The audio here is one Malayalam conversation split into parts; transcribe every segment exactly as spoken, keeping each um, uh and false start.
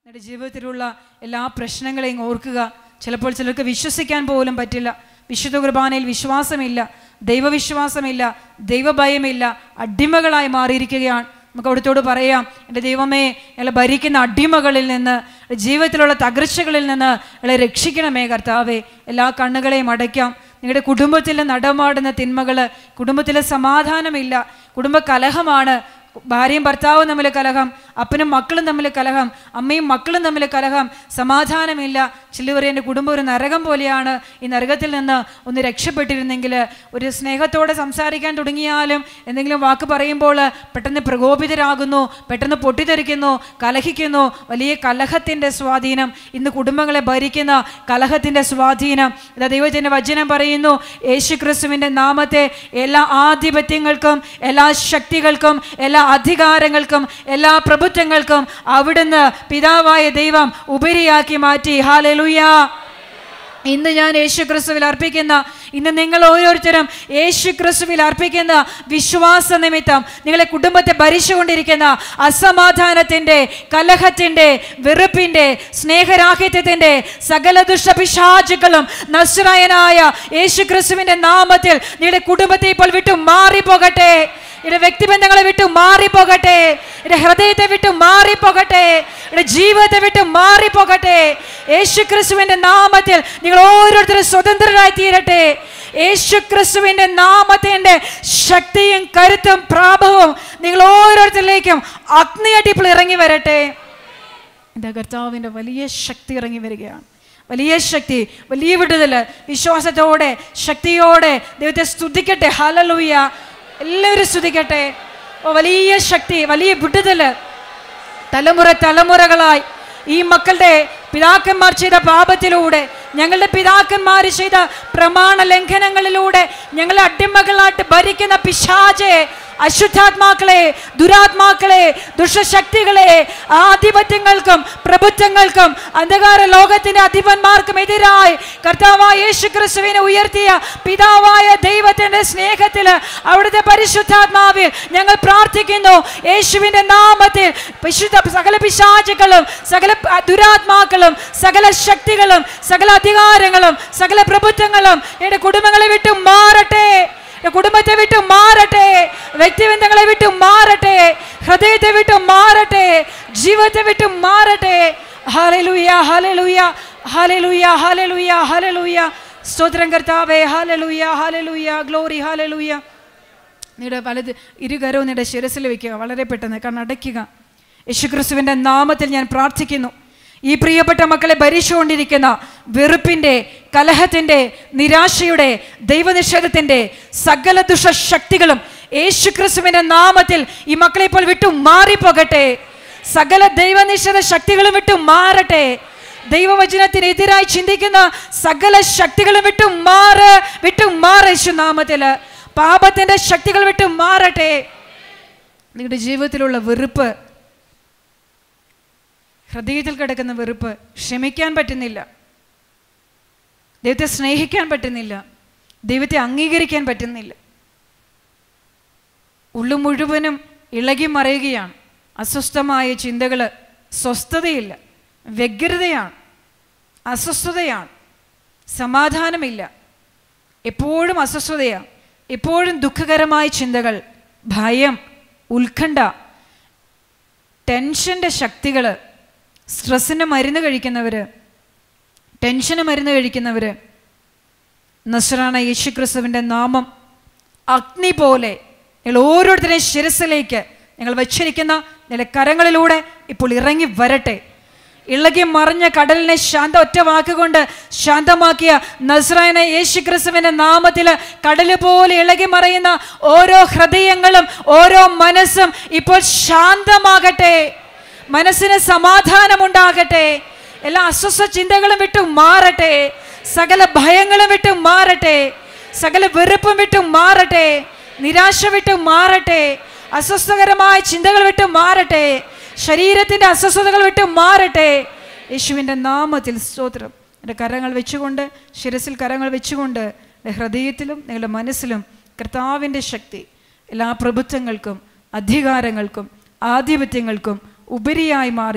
നിങ്ങളുടെ ജീവിതത്തിലുള്ള എല്ലാ പ്രശ്നങ്ങളെയും ഓർക്കുക. ചിലപ്പോൾ ചിലർക്ക് വിശ്വസിക്കാൻ പോലും പറ്റില്ല. വിശുദ്ധ കുർബാനയിൽ വിശ്വാസമില്ല, ദൈവവിശ്വാസമില്ല, ദൈവഭയമില്ല, അടിമകളായി മാറിയിരിക്കുകയാണ്. നമുക്ക് അവിടുത്തോട് പറയാം, എൻ്റെ ദൈവമേ, ഞങ്ങളെ ഭരിക്കുന്ന അടിമകളിൽ നിന്ന്, ജീവിതത്തിലുള്ള തകർച്ചകളിൽ നിന്ന് ഞങ്ങളെ രക്ഷിക്കണമേ കർത്താവേ. എല്ലാ കണ്ണുകളെയും അടയ്ക്കാം. നിങ്ങളുടെ കുടുംബത്തിൽ നടമാടുന്ന തിന്മകൾ, കുടുംബത്തിലെ സമാധാനമില്ല, കുടുംബ കലഹമാണ്, ഭാര്യയും ഭർത്താവും തമ്മിൽ കലഹം, അപ്പനും മക്കളും തമ്മിൽ കലഹം, അമ്മയും മക്കളും തമ്മിൽ കലഹം, സമാധാനമില്ല. ചിലവരെ എൻ്റെ കുടുംബം ഒരു നരകം പോലെയാണ്. ഈ നരകത്തിൽ നിന്ന് ഒന്ന് രക്ഷപ്പെട്ടിരുന്നെങ്കിൽ, ഒരു സ്നേഹത്തോടെ സംസാരിക്കാൻ തുടങ്ങിയാലും എന്തെങ്കിലും വാക്ക് പറയുമ്പോൾ പെട്ടെന്ന് പ്രകോപിതരാകുന്നു, പെട്ടെന്ന് പൊട്ടിത്തെറിക്കുന്നു, കലഹിക്കുന്നു. വലിയ കലഹത്തിൻ്റെ സ്വാധീനം, ഇന്ന് കുടുംബങ്ങളെ ഭരിക്കുന്ന കലഹത്തിൻ്റെ സ്വാധീനം. ഇതാ ദൈവത്തിൻ്റെ വചനം പറയുന്നു, യേശു ക്രിസ്തുവിൻ്റെ നാമത്തെ എല്ലാ ആധിപത്യങ്ങൾക്കും, എല്ലാ ശക്തികൾക്കും, എല്ലാ അധികാരങ്ങൾക്കും, എല്ലാ പ്രഭുത്വങ്ങൾക്കും അവിടുന്ന് പിതാവായ ദൈവം ഉപരിയാക്കി മാറ്റി. ഹല്ലേലൂയ. ഇന്ന് ഞാൻ യേശു ക്രിസ്തുവിൽ അർപ്പിക്കുന്ന, ഇന്ന് നിങ്ങൾ ഓരോരുത്തരും യേശു ക്രിസ്തുവിൽ അർപ്പിക്കുന്ന വിശ്വാസ നിമിത്തം നിങ്ങളെ കുടുംബത്തെ ഭരിച്ചുകൊണ്ടിരിക്കുന്ന അസമാധാനത്തിൻ്റെ, കലഹത്തിൻ്റെ, വെറുപ്പിൻ്റെ, സ്നേഹരാഹിത്യത്തിൻ്റെ സകല ദുഷ്ടപിശാചുക്കളും നസ്രായനായ യേശു ക്രിസ്തുവിൻ്റെ നാമത്തിൽ നിങ്ങളുടെ കുടുംബത്തെ ഇപ്പോൾ വിട്ടു മാറിപ്പോകട്ടെ. ഇവിടെ വ്യക്തിബന്ധങ്ങളെ വിട്ടു മാറിപ്പോകട്ടെ. ഇവിടെ ഹൃദയത്തെ വിട്ടു മാറിപ്പോകട്ടെ. ഇവിടെ ജീവിതത്തെ വിട്ടു മാറിപ്പോകട്ടെ. യേശു ക്രിസ്തുവിന്റെ നാമത്തിൽ നിങ്ങൾ ഓരോരുത്തരും സ്വതന്ത്രരായി തീരട്ടെ. യേശു ക്രിസ്തുവിന്റെ നാമത്തിന്റെ ശക്തിയും കരുത്തും പ്രാഭവവും നിങ്ങൾ ഓരോരുത്തരിലേക്കും അഗ്നിയായിട്ട് ഇപ്പോൾ ഇറങ്ങി വരട്ടെ. ഇതാ കർത്താവിന്റെ വലിയ ശക്തി ഇറങ്ങി വരികയാണ്. വലിയ ശക്തി, വലിയ വിടുതൽ. വിശ്വാസത്തോടെ, ശക്തിയോടെ ദൈവത്തെ സ്തുതിക്കട്ടെ. ഹല്ലേലൂയ. എല്ലാവരും സ്തുതിക്കട്ടെ. ഓ, വലിയ ശക്തി, വലിയ വിടുതൽ. തലമുറ തലമുറകളായി ഈ മക്കളുടെ പിതാക്കന്മാർ ചെയ്ത പാപത്തിലൂടെ, ഞങ്ങളുടെ പിതാക്കന്മാർ ചെയ്ത പ്രമാണ ലംഘനങ്ങളിലൂടെ ഞങ്ങളെ അടിമകളായിട്ട് ഭരിക്കുന്ന പിശാചെ, അശുദ്ധാത്മാക്കളെ, ദുരാത്മാക്കളെ, ദുഷ്ടശക്തികളെ, ആധിപത്യങ്ങൾക്കും പ്രഭുത്വങ്ങൾക്കും അന്ധകാര ലോകത്തിന്റെ അധിപന്മാർക്കും എതിരായി കർത്താവായ യേശു ക്രിസ്തുവിനെ ഉയർത്തിയ പിതാവായ ദൈവത്തിന്റെ സ്നേഹത്തില്, അവിടുത്തെ പരിശുദ്ധാത്മാവിൽ ഞങ്ങൾ പ്രാർത്ഥിക്കുന്നു. യേശുവിന്റെ നാമത്തിൽ വിശുദ്ധ സകല പിശാചുക്കളും, സകല ദുരാത്മാക്കളും, സകല ശക്തികളും, സകല അധികാരങ്ങളും, സകല പ്രഭുത്വങ്ങളും എന്റെ കുടുംബങ്ങളെ വിട്ടു മാറട്ടെ. കുടുംബത്തെ വിട്ടു മാറട്ടെ. വ്യക്തിബന്ധങ്ങളെ വിട്ടു മാറട്ടെ. ഹൃദയത്തെ വിട്ടു മാറട്ടെ. ജീവിതത്തെ വിട്ടു മാറട്ടെ. ഹല്ലേലൂയ, ഹല്ലേലൂയ, ഹല്ലേലൂയ, ഹല്ലേലൂയ, ഹല്ലേലൂയ. സ്തോത്രം കർത്താവേ. ഹല്ലേലൂയ, ഹല്ലേലൂയ, ഗ്ലോറി, ഹല്ലേലൂയ. നിങ്ങളുടെ വലത് ഇരുകരവും നിങ്ങളുടെ ശിരസിൽ വയ്ക്കുക. വളരെ പെട്ടെന്ന് കണ്ണടയ്ക്കുക. യേശുക്രിസ്തുവിന്റെ നാമത്തിൽ ഞാൻ പ്രാർത്ഥിക്കുന്നു. ഈ പ്രിയപ്പെട്ട മക്കളെ ഭരിച്ചുകൊണ്ടിരിക്കുന്ന വെറുപ്പിൻ്റെ, കലഹത്തിൻ്റെ, നിരാശയുടെ, ദൈവനിഷേധത്തിൻ്റെ സകല ദുഷ്ടശക്തികളും യേശുക്രിസ്തുവിന്റെ നാമത്തിൽ ഈ മക്കളെ ഇപ്പോൾ വിട്ടു മാറിപ്പോകട്ടെ. സകല ദൈവനിഷേധ ശക്തികളും വിട്ടു മാറട്ടെ. ദൈവവചനത്തിനെതിരായി ചിന്തിക്കുന്ന സകല ശക്തികളും വിട്ടു മാറ്, വിട്ടു മാറ് യേശു നാമത്തില്. പാപത്തിന്റെ ശക്തികൾ വിട്ടു മാറട്ടെ. നിങ്ങളുടെ ജീവിതത്തിലുള്ള വെറുപ്പ്, ഹൃദയത്തിൽ കിടക്കുന്ന വെറുപ്പ്, ക്ഷമിക്കാൻ പറ്റുന്നില്ല, ദൈവത്തെ സ്നേഹിക്കാൻ പറ്റുന്നില്ല, ദൈവത്തെ അംഗീകരിക്കാൻ പറ്റുന്നില്ല, ഉള്ളു മുഴുവനും ഇളകി മറയുകയാണ്. അസ്വസ്ഥമായ ചിന്തകൾ, സ്വസ്ഥതയില്ല, വ്യഗ്രതയാണ്, അസ്വസ്ഥതയാണ്, സമാധാനമില്ല, എപ്പോഴും അസ്വസ്ഥതയാണ്, എപ്പോഴും ദുഃഖകരമായ ചിന്തകൾ, ഭയം, ഉത്കണ്ഠ, ടെൻഷൻ്റെ ശക്തികൾ, സ്ട്രെസ്സിന് മരുന്ന് കഴിക്കുന്നവർ, ടെൻഷന് മരുന്ന് കഴിക്കുന്നവർ, നസ്രായ യേശുക്രിസ്തുവിൻ്റെ നാമം അഗ്നി പോലെ നിങ്ങൾ ഓരോരുത്തരെയും ശിരസിലേക്ക് നിങ്ങൾ വച്ചിരിക്കുന്ന നിങ്ങളുടെ കരങ്ങളിലൂടെ ഇപ്പോൾ ഇറങ്ങി വരട്ടെ. ഇളകി മറിഞ്ഞ കടലിനെ ശാന്ത ഒറ്റ വാക്കുകൊണ്ട് ശാന്തമാക്കിയ നസ്രായനായ യേശുക്രിസ്തുവിന്റെ നാമത്തിൽ കടല് പോലെ ഇളകി മറിയുന്ന ഓരോ ഹൃദയങ്ങളും, ഓരോ മനസ്സും ഇപ്പോൾ ശാന്തമാകട്ടെ. മനസ്സിന് സമാധാനമുണ്ടാകട്ടെ. എല്ലാ അസ്വസ്ഥ ചിന്തകളും വിട്ടു മാറട്ടെ. സകല ഭയങ്ങളും വിട്ടു മാറട്ടെ. സകല വെറുപ്പും വിട്ടു മാറട്ടെ. നിരാശ വിട്ടു മാറട്ടെ. അസ്വസ്ഥകരമായ ചിന്തകൾ വിട്ടു മാറട്ടെ. ശരീരത്തിന്റെ അസ്വസ്ഥതകൾ വിട്ടു മാറട്ടെ. യേശുവിൻ്റെ നാമത്തിൽ സ്തോത്രം. എൻ്റെ കരങ്ങൾ വെച്ചുകൊണ്ട്, ശിരസിൽ കരങ്ങൾ വെച്ചുകൊണ്ട്, എൻ്റെ ഹൃദയത്തിലും നിങ്ങളുടെ മനസ്സിലും കർത്താവിൻ്റെ ശക്തി എല്ലാ പ്രഭുത്വങ്ങൾക്കും, അധികാരങ്ങൾക്കും, ആധിപത്യങ്ങൾക്കും ഉപരിയായി മാറിയ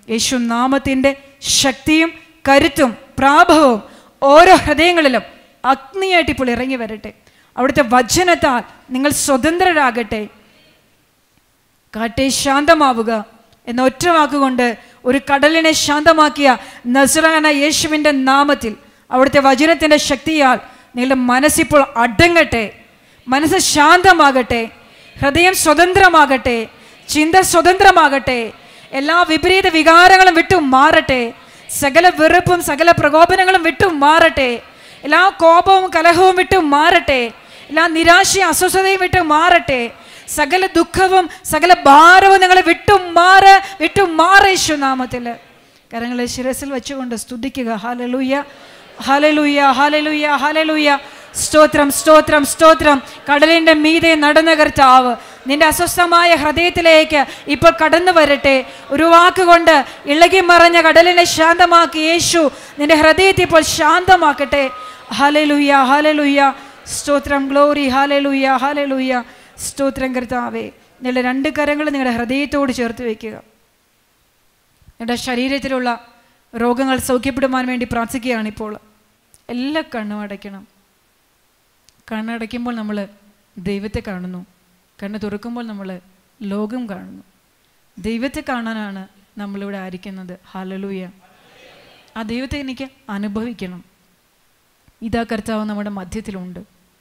യേശു നാമത്തിൻ്റെ ശക്തിയും കരുത്തും പ്രാഭവവും ഓരോ ഹൃദയങ്ങളിലും അഗ്നിയായിട്ട് ഇപ്പോൾ ഇറങ്ങി വരട്ടെ. അവിടുത്തെ വചനത്താൽ നിങ്ങൾ സ്വതന്ത്രരാകട്ടെ. കാട്ടെ ശാന്തമാവുക എന്ന ഒറ്റ വാക്കുകൊണ്ട് ഒരു കടലിനെ ശാന്തമാക്കിയ നസ്രായന യേശുവിൻ്റെ നാമത്തിൽ അവിടുത്തെ വചനത്തിൻ്റെ ശക്തിയാൽ നിങ്ങളുടെ മനസ്സിപ്പോൾ അടങ്ങട്ടെ, മനസ്സ് ശാന്തമാകട്ടെ, ഹൃദയം സ്വതന്ത്രമാകട്ടെ, ചിന്ത സ്വതന്ത്രമാകട്ടെ, എല്ലാ വിപരീത വികാരങ്ങളും വിട്ടു മാറട്ടെ, സകല വെറുപ്പും സകല പ്രകോപനങ്ങളും വിട്ടു മാറട്ടെ, എല്ലാ കോപവും കലഹവും വിട്ടു മാറട്ടെ, എല്ലാ നിരാശയും അസ്വസ്ഥതയും വിട്ടു മാറട്ടെ, സകല ദുഃഖവും സകല ഭാരവും നിങ്ങളെ വിട്ടു മാറ വിട്ടു മാറ യേശു നാമത്തിൽ. കരങ്ങളെ ശിരസിൽ വെച്ചുകൊണ്ട് സ്തുതിക്കുക. ഹല്ലേലൂയ, ഹല്ലേലൂയ, ഹല്ലേലൂയ, ഹല്ലേലൂയ. സ്തോത്രം, സ്തോത്രം, സ്തോത്രം. കടലിൻ്റെ മീതെ നടന്ന കർത്താവ് നിന്റെ അസ്വസ്ഥമായ ഹൃദയത്തിലേക്ക് ഇപ്പോൾ കടന്നു വരട്ടെ. ഒരു വാക്കുകൊണ്ട് ഇളകി മറഞ്ഞ കടലിനെ ശാന്തമാക്കി യേശു നിന്റെ ഹൃദയത്തെ ഇപ്പോൾ ശാന്തമാക്കട്ടെ. ഹല്ലേലൂയ, ഹല്ലേലൂയ, സ്തോത്രം, ഗ്ലോറി, ഹല്ലേലൂയ, ഹല്ലേലൂയ, സ്തോത്രം കർത്താവേ. നിങ്ങളുടെ രണ്ട് കരങ്ങൾ നിങ്ങളുടെ ഹൃദയത്തോട് ചേർത്ത് വയ്ക്കുക. നിങ്ങളുടെ ശരീരത്തിലുള്ള രോഗങ്ങൾ സൗഖ്യപ്പെടുവാൻ വേണ്ടി പ്രാർത്ഥിക്കുകയാണ് ഇപ്പോൾ. എല്ലാ കണ്ണും അടയ്ക്കണം. കണ്ണടയ്ക്കുമ്പോൾ നമ്മൾ ദൈവത്തെ കാണുന്നു, കണ്ണ് തുറക്കുമ്പോൾ നമ്മൾ ലോകം കാണുന്നു. ദൈവത്തെ കാണാനാണ് നമ്മളിവിടെ ആയിരിക്കുന്നത്. ഹല്ലേലൂയ. ആ ദൈവത്തെ എനിക്ക് അനുഭവിക്കണം. ഇതാ കർത്താവ് നമ്മുടെ മധ്യത്തിലുണ്ട്.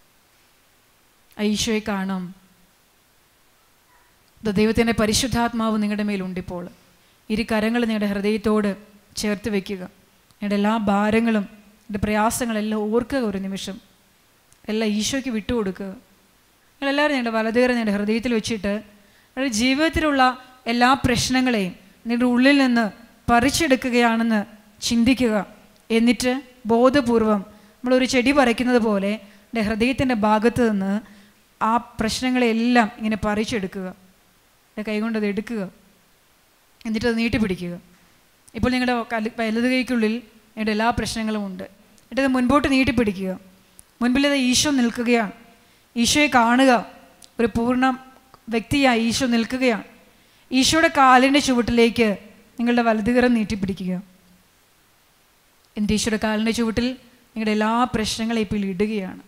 ഈശോയെ കാണാം. ദൈവത്തിൻ്റെ പരിശുദ്ധാത്മാവ് നിങ്ങളുടെ മേലുണ്ടിപ്പോൾ. ഇരു കരങ്ങൾ നിങ്ങളുടെ ഹൃദയത്തോട് ചേർത്ത് വയ്ക്കുക. നിങ്ങളുടെ എല്ലാ ഭാരങ്ങളും നിങ്ങളുടെ പ്രയാസങ്ങളെല്ലാം ഓർക്കുക. ഒരു നിമിഷം എല്ലാം ഈശോയ്ക്ക് വിട്ടുകൊടുക്കുക. നിങ്ങളെല്ലാവരും നിങ്ങളുടെ വലതുകരം നിങ്ങളുടെ ഹൃദയത്തിൽ വെച്ചിട്ട് നിങ്ങളുടെ ജീവിതത്തിലുള്ള എല്ലാ പ്രശ്നങ്ങളെയും നിങ്ങളുടെ ഉള്ളിൽ നിന്ന് പറിച്ചെടുക്കുകയാണെന്ന് ചിന്തിക്കുക. എന്നിട്ട് ബോധപൂർവം നമ്മളൊരു ചെടി പറിക്കുന്നത് പോലെ എൻ്റെ ഹൃദയത്തിൻ്റെ ഭാഗത്ത് നിന്ന് ആ പ്രശ്നങ്ങളെല്ലാം ഇങ്ങനെ പറിച്ചെടുക്കുക. എൻ്റെ കൈകൊണ്ടത് എടുക്കുക. എന്നിട്ടത് നീട്ടിപ്പിടിക്കുക. ഇപ്പോൾ നിങ്ങളുടെ വലത് കൈക്കുള്ളിൽ നിങ്ങളുടെ എല്ലാ പ്രശ്നങ്ങളും ഉണ്ട്. എന്നിട്ടത് മുൻപോട്ട് നീട്ടിപ്പിടിക്കുക. മുൻപിലത് ഈശോ നിൽക്കുകയാണ്. ഈശോയെ കാണുക. ഒരു പൂർണ്ണ വ്യക്തിയായി ഈശോ നിൽക്കുകയാണ്. ഈശോയുടെ കാലിൻ്റെ ചുവട്ടിലേക്ക് നിങ്ങളുടെ വലതുകരം നീട്ടിപ്പിടിക്കുക. എന്നിട്ട് ഈശോയുടെ കാലിൻ്റെ ചുവട്ടിൽ നിങ്ങളുടെ എല്ലാ പ്രശ്നങ്ങളെയും ഇപ്പോൾ ഇടുകയാണ്.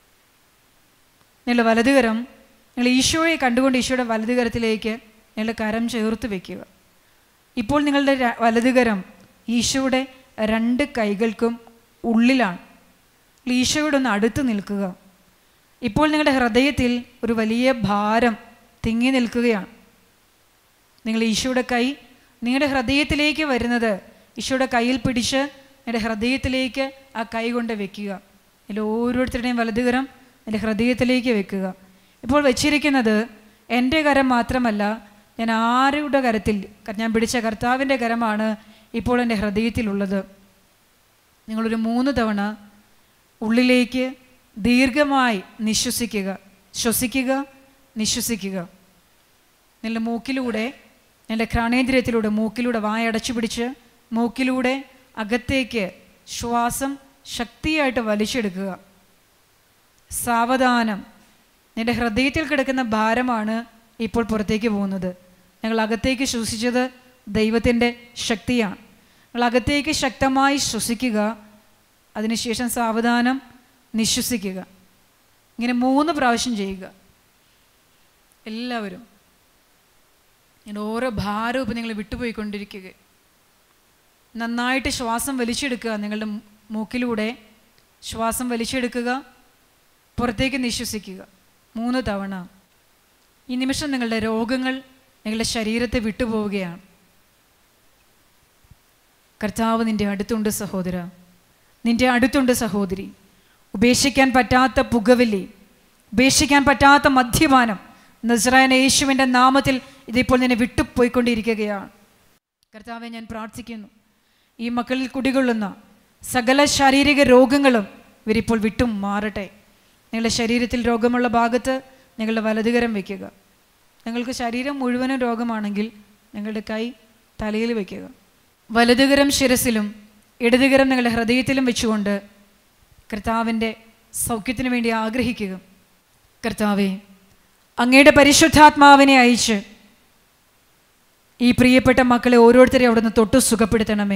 നിങ്ങളുടെ വലതുകരം നിങ്ങൾ ഈശോയെ കണ്ടുകൊണ്ട് ഈശോയുടെ വലതുകരത്തിലേക്ക് നിങ്ങളുടെ കരം ചേർത്ത് വയ്ക്കുക. ഇപ്പോൾ നിങ്ങളുടെ വലതുകരം ഈശോയുടെ രണ്ട് കൈകൾക്കും ഉള്ളിലാണ്. ഈശോയോട് ഒന്ന് അടുത്ത് നിൽക്കുക. ഇപ്പോൾ നിങ്ങളുടെ ഹൃദയത്തിൽ ഒരു വലിയ ഭാരം തിങ്ങി നിൽക്കുകയാണ്. നിങ്ങൾ ഈശോയുടെ കൈ നിങ്ങളുടെ ഹൃദയത്തിലേക്ക് വരുന്നത് ഈശോയുടെ കയ്യിൽ പിടിച്ച് നിങ്ങളുടെ ഹൃദയത്തിലേക്ക് ആ കൈ കൊണ്ട് വെക്കുക. അതിൽ ഓരോരുത്തരുടെയും വലതുകരം എൻ്റെ ഹൃദയത്തിലേക്ക് വെക്കുക. ഇപ്പോൾ വെച്ചിരിക്കുന്നത് എൻ്റെ കരം മാത്രമല്ല, ഞാൻ ആരുടെ കരത്തിൽ ഞാൻ പിടിച്ച കർത്താവിൻ്റെ കരമാണ് ഇപ്പോൾ എൻ്റെ ഹൃദയത്തിലുള്ളത്. നിങ്ങളൊരു മൂന്ന് തവണ ഉള്ളിലേക്ക് ദീർഘമായി നിശ്വസിക്കുക. ശ്വസിക്കുക, നിശ്വസിക്കുക. നിങ്ങളുടെ മൂക്കിലൂടെ, നിങ്ങളുടെ ഘ്രാണേന്ദ്രിയത്തിലൂടെ മൂക്കിലൂടെ വായടച്ചു പിടിച്ച് മൂക്കിലൂടെ അകത്തേക്ക് ശ്വാസം ശക്തിയായിട്ട് വലിച്ചെടുക്കുക. സാവധാനം. നിന്റെ ഹൃദയത്തിൽ കിടക്കുന്ന ഭാരമാണ് ഇപ്പോൾ പുറത്തേക്ക് പോകുന്നത്. ഞങ്ങൾ അകത്തേക്ക് ശ്വസിച്ചത് ദൈവത്തിൻ്റെ ശക്തിയാണ്. നിങ്ങൾ അകത്തേക്ക് ശക്തമായി ശ്വസിക്കുക. അതിനുശേഷം സാവധാനം നിശ്വസിക്കുക. ഇങ്ങനെ മൂന്ന് പ്രാവശ്യം ചെയ്യുക. എല്ലാവരും ഇങ്ങനെ ഓരോ ഭാരവും ഇപ്പം നിങ്ങൾ വിട്ടുപോയിക്കൊണ്ടിരിക്കുക. നന്നായിട്ട് ശ്വാസം വലിച്ചെടുക്കുക. നിങ്ങളുടെ മൂക്കിലൂടെ ശ്വാസം വലിച്ചെടുക്കുക, പുറത്തേക്ക് നിശ്വസിക്കുക മൂന്ന് തവണ. ഈ നിമിഷം നിങ്ങളുടെ രോഗങ്ങൾ നിങ്ങളുടെ ശരീരത്തെ വിട്ടുപോവുകയാണ്. കർത്താവ് നിൻ്റെ അടുത്തുണ്ട് സഹോദര, നിൻ്റെ അടുത്തുണ്ട് സഹോദരി. ഉപേക്ഷിക്കാൻ പറ്റാത്ത പുകവലി, ഉപേക്ഷിക്കാൻ പറ്റാത്ത മദ്യപാനം നസ്രായന യേശുവിൻ്റെ നാമത്തിൽ ഇതിപ്പോൾ നിന്നെ വിട്ടുപോയിക്കൊണ്ടിരിക്കുകയാണ്. കർത്താവെ, ഞാൻ പ്രാർത്ഥിക്കുന്നു, ഈ മക്കളിൽ കുടികൊള്ളുന്ന സകല ശാരീരിക രോഗങ്ങളും ഇവരിപ്പോൾ വിട്ടും മാറട്ടെ. നിങ്ങളുടെ ശരീരത്തിൽ രോഗമുള്ള ഭാഗത്ത് നിങ്ങളുടെ വലതുകരം വയ്ക്കുക. നിങ്ങൾക്ക് ശരീരം മുഴുവനും രോഗമാണെങ്കിൽ നിങ്ങളുടെ കൈ തലയിൽ വയ്ക്കുക. വലതുകരം ശിരസിലും ഇടതുകരം നിങ്ങളുടെ ഹൃദയത്തിലും വെച്ചുകൊണ്ട് കർത്താവിൻ്റെ സൗഖ്യത്തിന് വേണ്ടി ആഗ്രഹിക്കുക. കർത്താവെ, അങ്ങയുടെ പരിശുദ്ധാത്മാവിനെ അയച്ച് ഈ പ്രിയപ്പെട്ട മക്കളെ ഓരോരുത്തരെയും അവിടുന്ന് തൊട്ടു സുഖപ്പെടുത്തണമേ.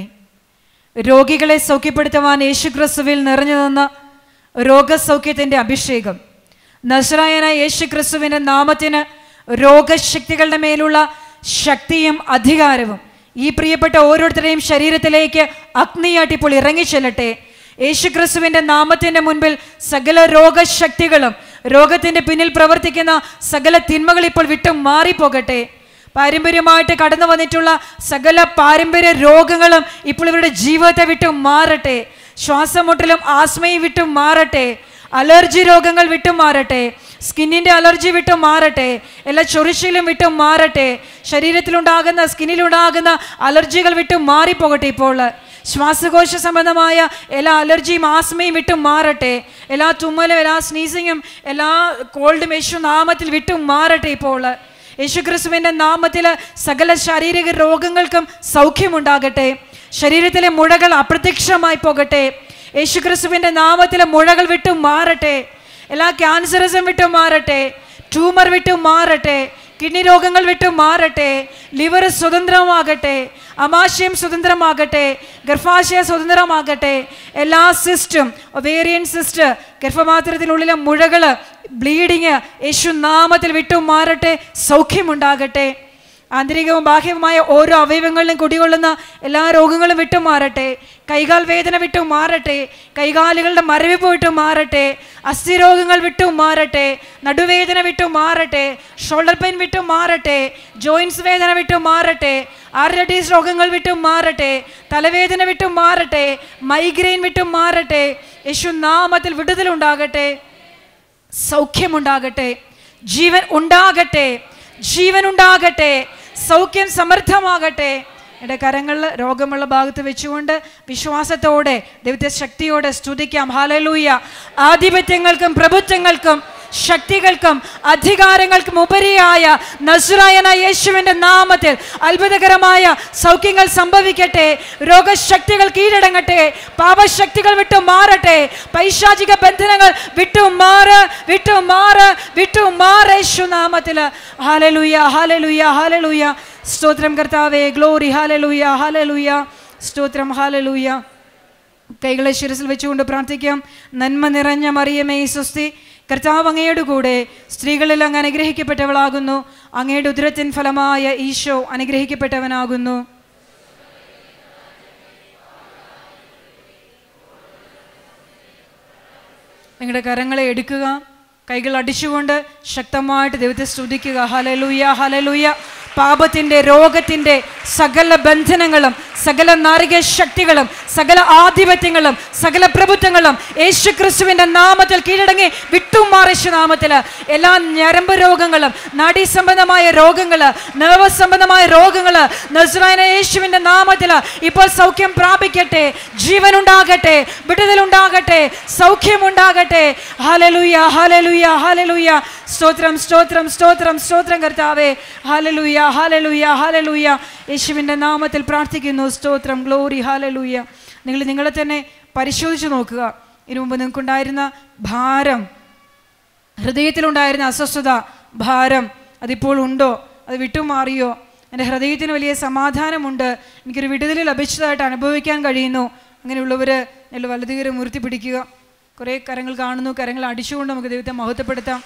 രോഗികളെ സൗഖ്യപ്പെടുത്തുവാൻ യേശുക്രിസ്തുവിൽ നിറഞ്ഞു നിന്ന രോഗസൗഖ്യത്തിൻ്റെ അഭിഷേകം, നസ്രായനായ യേശുക്രിസ്തുവിൻ്റെ നാമത്തിന് രോഗശക്തികളുടെ മേലുള്ള ശക്തിയും അധികാരവും ഈ പ്രിയപ്പെട്ട ഓരോരുത്തരുടെയും ശരീരത്തിലേക്ക് അഗ്നിയായിട്ട് ഇപ്പോൾ ഇറങ്ങിച്ചെല്ലട്ടെ. യേശുക്രിസ്തുവിൻ്റെ നാമത്തിൻ്റെ മുൻപിൽ സകല രോഗശക്തികളും രോഗത്തിൻ്റെ പിന്നിൽ പ്രവർത്തിക്കുന്ന സകല തിന്മകൾ ഇപ്പോൾ വിട്ടു മാറിപ്പോകട്ടെ. പാരമ്പര്യമായിട്ട് കടന്നു വന്നിട്ടുള്ള സകല പാരമ്പര്യ രോഗങ്ങളും ഇപ്പോൾ ഇവരുടെ ജീവിതത്തെ വിട്ടു മാറട്ടെ. ശ്വാസമുട്ടലും ആസ്മയും വിട്ടു മാറട്ടെ. അലർജി രോഗങ്ങൾ വിട്ടു മാറട്ടെ. സ്കിന്നിൻ്റെ അലർജി വിട്ടു മാറട്ടെ. എല്ലാ ചൊറിച്ചിലും വിട്ടു മാറട്ടെ. ശരീരത്തിലുണ്ടാകുന്ന സ്കിന്നിലുണ്ടാകുന്ന അലർജികൾ വിട്ടു മാറിപ്പോകട്ടെ. ഇപ്പോൾ ശ്വാസകോശ സംബന്ധമായ എല്ലാ അലർജിയും ആസ്മയും വിട്ടു മാറട്ടെ. എല്ലാ തുമ്മലും എല്ലാ സ്നീസിങ്ങും എല്ലാ കോൾഡും യേശു നാമത്തിൽ വിട്ടു മാറട്ടെ. ഇപ്പോൾ യേശുക്രിസ്തുവിൻ്റെ നാമത്തിൽ സകല ശാരീരിക രോഗങ്ങൾക്കും സൗഖ്യമുണ്ടാകട്ടെ. ശരീരത്തിലെ മുഴകൾ അപ്രത്യക്ഷമായി പോകട്ടെ. യേശുക്രിസ്തുവിൻ്റെ നാമത്തിലെ മുഴകൾ വിട്ടു മാറട്ടെ. എല്ലാ ക്യാൻസറസും വിട്ടു മാറട്ടെ. ട്യൂമർ വിട്ടു മാറട്ടെ. കിഡ്നി രോഗങ്ങൾ വിട്ടു മാറട്ടെ. ലിവർ സ്വതന്ത്രമാകട്ടെ. അമാശയം സ്വതന്ത്രമാകട്ടെ. ഗർഭാശയ സ്വതന്ത്രമാകട്ടെ. എല്ലാ സിസ്റ്റും, ഒവേറിയൻ സിസ്റ്റ്, ഗർഭപാത്രത്തിനുള്ളിലെ മുഴകൾ, ബ്ലീഡിങ് യേശു നാമത്തിൽ വിട്ടു മാറട്ടെ. സൗഖ്യമുണ്ടാകട്ടെ. ആന്തരികവും ബാഹ്യവുമായ ഓരോ അവയവങ്ങളിലും കുടികൊള്ളുന്ന എല്ലാ രോഗങ്ങളും വിട്ടു മാറട്ടെ. കൈകാൽ വേദന വിട്ടു മാറട്ടെ. കൈകാലുകളുടെ മരവിപ്പ് വിട്ടു മാറട്ടെ. അസ്ഥിരോഗങ്ങൾ വിട്ടു മാറട്ടെ. നടുവേദന വിട്ടു മാറട്ടെ. ഷോൾഡർ പെയിൻ വിട്ടു മാറട്ടെ. ജോയിൻസ് വേദന വിട്ടു മാറട്ടെ. ആർത്രൈറ്റിസ് രോഗങ്ങൾ വിട്ടു മാറട്ടെ. തലവേദന വിട്ടു മാറട്ടെ. മൈഗ്രെയിൻ വിട്ടു മാറട്ടെ. യേശു നാമത്തിൽ വിടുതലുണ്ടാകട്ടെ. സൗഖ്യമുണ്ടാകട്ടെ. ജീവൻ ഉണ്ടാകട്ടെ. ജീവൻ ഉണ്ടാകട്ടെ. സൗഖ്യം സമൃദ്ധമാകട്ടെ. എൻ്റെ കരങ്ങളിൽ രോഗമുള്ള ഭാഗത്ത് വെച്ചുകൊണ്ട് വിശ്വാസത്തോടെ ദൈവത്തെ ശക്തിയോടെ സ്തുതിക്കാം. ഹല്ലേലൂയ. ആധിപത്യങ്ങൾക്കും പ്രഭുത്വങ്ങൾക്കും ശക്തികൾക്കും അധികാരങ്ങൾക്കും ഉപരിയായ നസ്രായനായ യേശുവിൻ്റെ നാമത്തിൽ അത്ഭുതകരമായ സൗഖ്യങ്ങൾ സംഭവിക്കട്ടെ. രോഗശക്തികൾ കീഴടങ്ങട്ടെ. പാപശക്തികൾ വിട്ടു മാറട്ടെ. പൈശാചിക ബന്ധനങ്ങൾ വിട്ടു മാറ്, വിട്ടു മാറ്, വിട്ടു മാറ് യേശു നാമത്തിൽ. ഹല്ലേലൂയ, ഹല്ലേലൂയ, ഹല്ലേലൂയ. സ്തോത്രം കർത്താവേ. ഗ്ലോറി. ഹല്ലേലൂയ, ഹല്ലേലൂയ. സ്തോത്രം. ഹല്ലേലൂയ. കൈകളെ ശിരസിൽ വെച്ചുകൊണ്ട് പ്രാർത്ഥിക്കാം. നന്മ നിറഞ്ഞ മറിയമേ സ്വസ്തി, കർത്താവ് അങ്ങയുടെ കൂടെ സ്ത്രീകളിൽ അങ്ങ് അനുഗ്രഹിക്കപ്പെട്ടവളാകുന്നു. അങ്ങയുടെ ഉദരത്തിൻ ഫലമായ ഈശോ അനുഗ്രഹിക്കപ്പെട്ടവനാകുന്നു. നിങ്ങളുടെ കരങ്ങളെ എടുക്കുക. കൈകൾ അടിച്ചുകൊണ്ട് ശക്തമായിട്ട് ദൈവത്തെ സ്തുതിക്കുക. ഹല്ലേലൂയ, ഹല്ലേലൂയ. പാപത്തിൻ്റെ രോഗത്തിൻ്റെ സകല ബന്ധനങ്ങളും സകല നാരിക ശക്തികളും സകല ആധിപത്യങ്ങളും സകല പ്രഭുത്വങ്ങളും യേശുക്രിസ്തുവിൻ്റെ നാമത്തിൽ കീഴടങ്ങി വിട്ടുമാറി യേശു നാമത്തിൽ. എല്ലാ ഞരമ്പ് രോഗങ്ങളും നാഡീസംബന്ധമായ രോഗങ്ങൾ, നെർവ് സംബന്ധമായ രോഗങ്ങൾ നസ്രായനായ യേശുവിൻ്റെ നാമത്തിൽ ഇപ്പോൾ സൗഖ്യം പ്രാപിക്കട്ടെ. ജീവനുണ്ടാകട്ടെ. വിടുതലുണ്ടാകട്ടെ. സൗഖ്യമുണ്ടാകട്ടെ. ഹല്ലേലൂയ, ഹല്ലേലൂയ, ഹല്ലേലൂയ. സ്തോത്രം, സ്തോത്രം, സ്തോത്രം, സ്തോത്രം കർത്താവേ. ഹല്ലേലൂയ, ഹല്ലേലൂയ, ഹല്ലേലൂയ. യേശുവിൻ്റെ നാമത്തിൽ പ്രാർത്ഥിക്കുന്നു. സ്തോത്രം. ഗ്ലോറി. ഹല്ലേലൂയ. നിങ്ങൾ നിങ്ങളെ തന്നെ പരിശോധിച്ച് നോക്കുക. ഇതിനു മുമ്പ് നിങ്ങൾക്കുണ്ടായിരുന്ന ഭാരം, ഹൃദയത്തിലുണ്ടായിരുന്ന അസ്വസ്ഥത, ഭാരം അതിപ്പോൾ ഉണ്ടോ? അത് വിട്ടുമാറിയോ? എൻ്റെ ഹൃദയത്തിന് വലിയ സമാധാനമുണ്ട്, എനിക്കൊരു വിടുതൽ ലഭിച്ചതായിട്ട് അനുഭവിക്കാൻ കഴിയുന്നു. അങ്ങനെയുള്ളവർ നല്ല വലതുകരം ഉയർത്തി പിടിക്കുക. കുറേ കരങ്ങൾ കാണുന്നു. കരങ്ങൾ അടിച്ചുകൊണ്ട് നമുക്ക് ദൈവത്തെ മഹത്വപ്പെടുത്താം.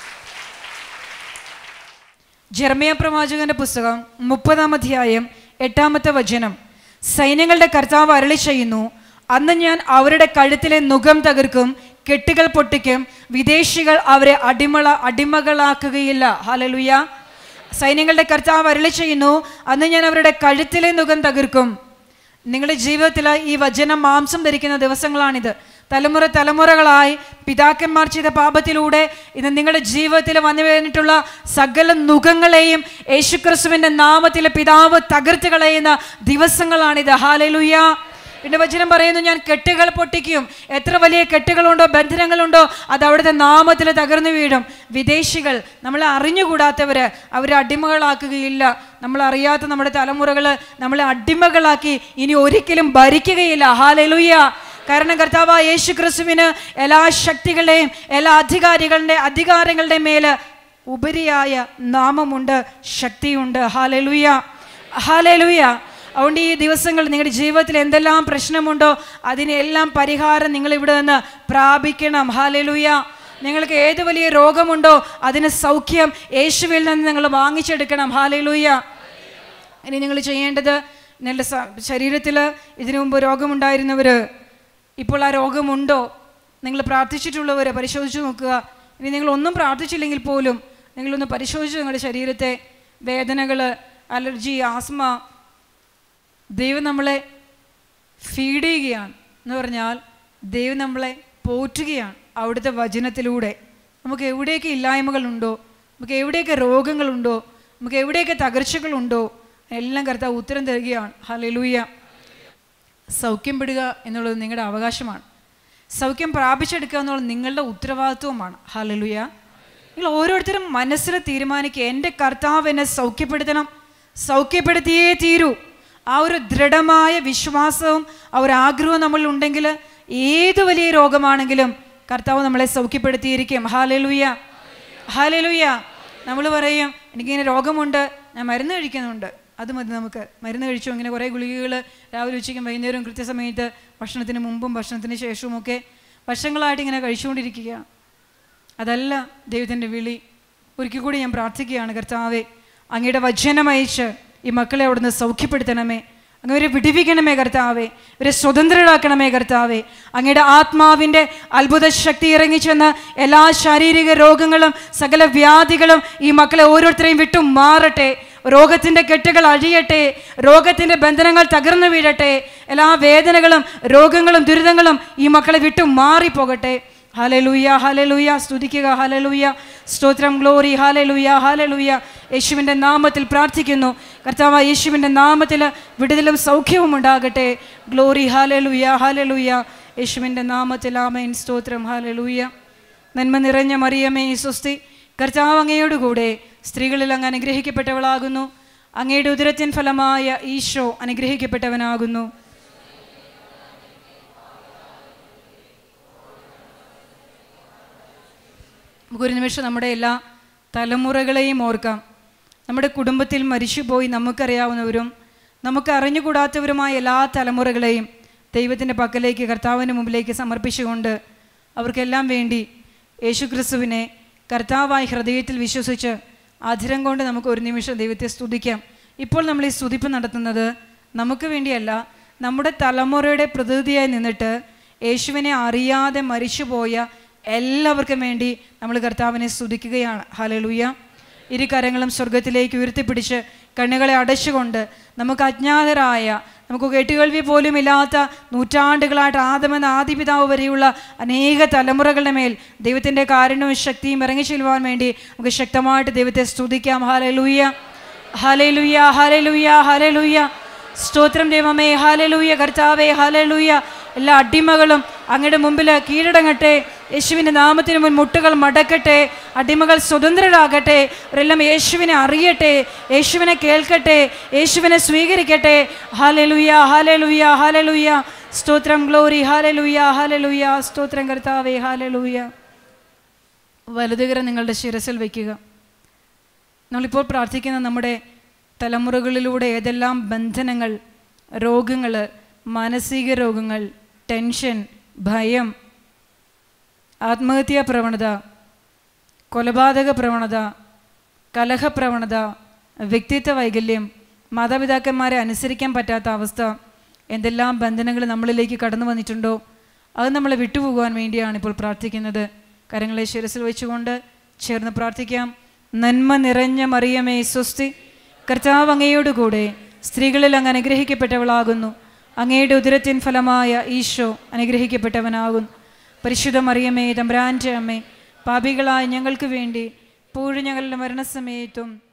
ജെറമ്യാ പ്രവാചകന്റെ പുസ്തകം മുപ്പതാം അധ്യായം എട്ടാമത്തെ വചനം. സൈന്യങ്ങളുടെ കർത്താവ് അരുളി ചെയ്യുന്നു, അന്ന് ഞാൻ അവരുടെ കഴുത്തിലെ നുകം തകർക്കും, കെട്ടുകൾ പൊട്ടിക്കും, വിദേശികൾ അവരെ അടിമള അടിമകളാക്കുകയില്ല. ഹല്ലേലൂയ. സൈന്യങ്ങളുടെ കർത്താവ് അരുളി ചെയ്യുന്നു, അന്ന് ഞാൻ അവരുടെ കഴുത്തിലെ നുകം തകർക്കും. നിങ്ങളുടെ ജീവിതത്തിൽ ഈ വചനം മാംസം ധരിക്കുന്ന ദിവസങ്ങളാണിത്. തലമുറ തലമുറകളായി പിതാക്കന്മാർ ചെയ്ത പാപത്തിലൂടെ ഇന്ന് നിങ്ങളുടെ ജീവിതത്തിൽ വന്നു കഴിഞ്ഞിട്ടുള്ള സകല നുഖങ്ങളെയും യേശുക്രിസ്തുവിൻ്റെ നാമത്തിൽ പിതാവ് തകർത്ത് കളയുന്ന ദിവസങ്ങളാണിത്. ഹല്ലേലൂയ. പിന്നെ വചനം പറയുന്നു, ഞാൻ കെട്ടുകൾ പൊട്ടിക്കും. എത്ര വലിയ കെട്ടുകളുണ്ടോ ബന്ധനങ്ങളുണ്ടോ അത് അവിടുത്തെ നാമത്തിൽ തകർന്നു വീഴും. വിദേശികൾ, നമ്മളെ അറിഞ്ഞുകൂടാത്തവർ, അവരെ അടിമകളാക്കുകയില്ല. നമ്മളറിയാത്ത നമ്മുടെ തലമുറകൾ നമ്മളെ അടിമകളാക്കി ഇനി ഒരിക്കലും ഭരിക്കുകയില്ല. ഹല്ലേലൂയ. കാരണം കർത്താവായ യേശു ക്രിസ്തുവിന് എല്ലാ ശക്തികളുടെയും എല്ലാ അധികാരികളുടെ അധികാരങ്ങളുടെ മേൽ ഉപരിയായ നാമമുണ്ട്, ശക്തിയുണ്ട്. ഹല്ലേലൂയ. ഹല്ലേലൂയ. അതുകൊണ്ട് ഈ ദിവസങ്ങൾ നിങ്ങളുടെ ജീവിതത്തിൽ എന്തെല്ലാം പ്രശ്നമുണ്ടോ അതിനെല്ലാം പരിഹാരം നിങ്ങൾ ഇവിടെ നിന്ന് പ്രാപിക്കണം. ഹല്ലേലൂയ. നിങ്ങൾക്ക് ഏത് വലിയ രോഗമുണ്ടോ അതിന് സൗഖ്യം യേശുവിൽ നിന്ന് നിങ്ങൾ വാങ്ങിച്ചെടുക്കണം. ഹല്ലേലൂയ. ഇനി നിങ്ങൾ ചെയ്യേണ്ടത്, നിങ്ങളുടെ ശരീരത്തിൽ ഇതിനു മുമ്പ് രോഗമുണ്ടായിരുന്നവർ, ഇപ്പോൾ ആ രോഗമുണ്ടോ നിങ്ങൾ പ്രാർത്ഥിച്ചിട്ടുള്ളവർ പരിശോധിച്ച് നോക്കുക. ഇനി നിങ്ങൾ ഒന്നും പ്രാർത്ഥിച്ചില്ലെങ്കിൽ പോലും നിങ്ങളൊന്ന് പരിശോധിച്ച് നിങ്ങളുടെ ശരീരത്തെ, വേദനകൾ, അലർജി, ആസ്മ. ദൈവം നമ്മളെ ഫീഡ് ചെയ്യുകയാണ് എന്ന് പറഞ്ഞാൽ ദൈവം നമ്മളെ പോറ്റുകയാണ് അവിടുത്തെ വചനത്തിലൂടെ. നമുക്ക് എവിടെയൊക്കെ ഇല്ലായ്മകളുണ്ടോ, നമുക്ക് എവിടെയൊക്കെ രോഗങ്ങളുണ്ടോ, നമുക്ക് എവിടെയൊക്കെ തകർച്ചകളുണ്ടോ എല്ലാം കർത്താവ് ഉത്തരം തരികയാണ്. ഹല്ലേലൂയ. സൗഖ്യം പെടുക എന്നുള്ളത് നിങ്ങളുടെ അവകാശമാണ്. സൗഖ്യം പ്രാപിച്ചെടുക്കുക എന്നുള്ളത് നിങ്ങളുടെ ഉത്തരവാദിത്വമാണ്. ഹല്ലേലൂയ. നിങ്ങൾ ഓരോരുത്തരും മനസ്സിൽ തീരുമാനിക്കുക, എൻ്റെ കർത്താവ് എന്നെ സൗഖ്യപ്പെടുത്തണം, സൗഖ്യപ്പെടുത്തിയേ തീരൂ. ആ ഒരു ദൃഢമായ വിശ്വാസവും ആ ഒരു ആഗ്രഹവും നമ്മളിലുണ്ടെങ്കിൽ ഏത് വലിയ രോഗമാണെങ്കിലും കർത്താവ് നമ്മളെ സൗഖ്യപ്പെടുത്തിയിരിക്കും. ഹല്ലേലൂയ. ഹല്ലേലൂയ. നമ്മൾ പറയും എനിക്കിങ്ങനെ രോഗമുണ്ട്, ഞാൻ മരുന്ന് കഴിക്കുന്നുണ്ട്, അത് മതി നമുക്ക്. മരുന്ന് കഴിച്ചു, ഇങ്ങനെ കുറേ ഗുളികകൾ രാവിലെ ഉച്ചയ്ക്കും വൈകുന്നേരവും കൃത്യസമയത്ത് ഭക്ഷണത്തിന് മുമ്പും ഭക്ഷണത്തിന് ശേഷവും ഒക്കെ വർഷങ്ങളായിട്ട് ഇങ്ങനെ കഴിച്ചുകൊണ്ടിരിക്കുക. അതല്ല ദൈവത്തിൻ്റെ വിളി. ഒരിക്കൽ കൂടി ഞാൻ പ്രാർത്ഥിക്കുകയാണ്, കർത്താവേ അങ്ങയുടെ വചനം അയച്ച് ഈ മക്കളെ അവിടുന്ന് സൗഖ്യപ്പെടുത്തണമേ, അങ്ങവരെ വിടുവിക്കണമേ കർത്താവേ, ഇവരെ സ്വതന്ത്രരാക്കണമേ കർത്താവേ. അങ്ങയുടെ ആത്മാവിൻ്റെ അത്ഭുത ശക്തി ഇറങ്ങിച്ചെന്ന് എല്ലാ ശാരീരിക രോഗങ്ങളും സകല വ്യാധികളും ഈ മക്കളെ ഓരോരുത്തരെയും വിട്ടു മാറട്ടെ. രോഗത്തിൻ്റെ കെട്ടുകൾ അഴിയട്ടെ, രോഗത്തിൻ്റെ ബന്ധനങ്ങൾ തകർന്നു വീഴട്ടെ, എല്ലാ വേദനകളും രോഗങ്ങളും ദുരിതങ്ങളും ഈ മക്കളെ വിട്ടു മാറിപ്പോകട്ടെ. ഹല്ലേലൂയ. ഹല്ലേലൂയ. സ്തുതിക്കുക. ഹല്ലേലൂയ. സ്തോത്രം. ഗ്ലോറി. ഹല്ലേലൂയ. ഹല്ലേലൂയ. യേശുവിൻ്റെ നാമത്തിൽ പ്രാർത്ഥിക്കുന്നു കർത്താവ്, യേശുവിൻ്റെ നാമത്തിൽ വിടുതലും സൗഖ്യവും ഉണ്ടാകട്ടെ. ഗ്ലോറി. ഹല്ലേലൂയ. ഹല്ലേലൂയ. യേശുവിൻ്റെ നാമത്തിൽ ആമേൻ. സ്തോത്രം. ഹല്ലേലൂയ. നന്മ നിറഞ്ഞ മറിയമേ സ്വസ്തി, കർത്താവ് അങ്ങയോടുകൂടെ സ്ത്രീകളിൽ അങ്ങ് അനുഗ്രഹിക്കപ്പെട്ടവളാകുന്നു, അങ്ങയുടെ ഉദരത്തിൻ ഫലമായ ഈശോ അനുഗ്രഹിക്കപ്പെട്ടവനാകുന്നു. നമുക്കൊരു നിമിഷം നമ്മുടെ എല്ലാ തലമുറകളെയും ഓർക്കാം. നമ്മുടെ കുടുംബത്തിൽ മരിച്ചുപോയി നമുക്കറിയാവുന്നവരും നമുക്ക് അറിഞ്ഞുകൂടാത്തവരുമായ എല്ലാ തലമുറകളെയും ദൈവത്തിൻ്റെ പക്കലേക്ക്, കർത്താവിൻ്റെ മുമ്പിലേക്ക് സമർപ്പിച്ചുകൊണ്ട് അവർക്കെല്ലാം വേണ്ടി യേശുക്രിസ്തുവിനെ കർത്താവായി ഹൃദയത്തിൽ വിശ്വസിച്ച് ആധരം കൊണ്ട് നമുക്ക് ഒരു നിമിഷം ദൈവത്തെ സ്തുതിക്കാം. ഇപ്പോൾ നമ്മൾ ഈ സ്തുതിപ്പ് നടത്തുന്നത് നമുക്ക് വേണ്ടിയല്ല, നമ്മുടെ തലമുറയുടെ പ്രതിനിധിയായി നിന്നിട്ട് യേശുവിനെ അറിയാതെ മരിച്ചുപോയ എല്ലാവർക്കും വേണ്ടി നമ്മൾ കർത്താവിനെ സ്തുതിക്കുകയാണ്. ഹല്ലേലൂയ. ഇരു കരങ്ങളും സ്വർഗത്തിലേക്ക് ഉയർത്തിപ്പിടിച്ച് കണ്ണുകളെ അടച്ചുകൊണ്ട് നമുക്ക് അജ്ഞാതരായ, നമുക്ക് കേട്ടുകേൾവി പോലും ഇല്ലാത്ത നൂറ്റാണ്ടുകളായിട്ട് ആദമെന്ന ആദിപിതാവ് വരെയുള്ള അനേക തലമുറകളുടെ മേൽ ദൈവത്തിൻ്റെ കാരുണ്യവും ശക്തിയും ഇറങ്ങി ചെല്ലുവാൻ വേണ്ടി നമുക്ക് ശക്തമായിട്ട് ദൈവത്തെ സ്തുതിക്കാം. ഹല്ലേലൂയ. ഹല്ലേലൂയ. ഹല്ലേലൂയ. ഹല്ലേലൂയ. സ്തോത്രം ദൈവമേ. ഹല്ലേലൂയ. കർത്താവേ ഹല്ലേലൂയ. എല്ലാ അടിമകളും അങ്ങയുടെ മുമ്പിൽ കീഴടങ്ങട്ടെ. യേശുവിൻ്റെ നാമത്തിന് മുൻ മുട്ടുകൾ മടക്കട്ടെ. അടിമകൾ സ്വതന്ത്രരാകട്ടെ. അവരെല്ലാം യേശുവിനെ അറിയട്ടെ, യേശുവിനെ കേൾക്കട്ടെ, യേശുവിനെ സ്വീകരിക്കട്ടെ. ഹല്ലേലൂയ. ഹല്ലേലൂയ. ഹല്ലേലൂയ. സ്തോത്രം. ഗ്ലോറി. ഹല്ലേലൂയ. ഹല്ലേലൂയ. സ്തോത്രം കർത്താവേ. ഹല്ലേലൂയ. വലതുകരം നിങ്ങളുടെ ശിരസിൽ വയ്ക്കുക. നമ്മളിപ്പോൾ പ്രാർത്ഥിക്കുന്ന നമ്മുടെ തലമുറകളിലൂടെ ഏതെല്ലാം ബന്ധനങ്ങൾ, രോഗങ്ങൾ, മാനസിക രോഗങ്ങൾ, ടെൻഷൻ, ഭയം, ആത്മഹത്യാ പ്രവണത, കൊലപാതക പ്രവണത, കലഹപ്രവണത, വ്യക്തിത്വ വൈകല്യം, മാതാപിതാക്കന്മാരെ അനുസരിക്കാൻ പറ്റാത്ത അവസ്ഥ, എന്തെല്ലാം ബന്ധനങ്ങൾ നമ്മളിലേക്ക് കടന്നു വന്നിട്ടുണ്ടോ അത് നമ്മളെ വിട്ടുപോകുവാൻ വേണ്ടിയാണ് ഇപ്പോൾ പ്രാർത്ഥിക്കുന്നത്. കരങ്ങളെ ശിരസിൽ വെച്ചുകൊണ്ട് ചേർന്ന് പ്രാർത്ഥിക്കാം. നന്മ നിറഞ്ഞ മറിയമേ സ്വസ്തി, കർത്താവ് അങ്ങയോടുകൂടെ സ്ത്രീകളിൽ അങ്ങ് അനുഗ്രഹിക്കപ്പെട്ടവളാകുന്നു, അങ്ങയുടെ ഉദരത്തിൻ ഫലമായ ഈശോ അനുഗ്രഹിക്കപ്പെട്ടവനാകുന്നു. പരിശുദ്ധ മറിയമേ തമ്പുരാൻ്റെ അമ്മേ, പാപികളായ ഞങ്ങൾക്ക് വേണ്ടി ഇപ്പോഴും ഞങ്ങളുടെ മരണസമയത്തും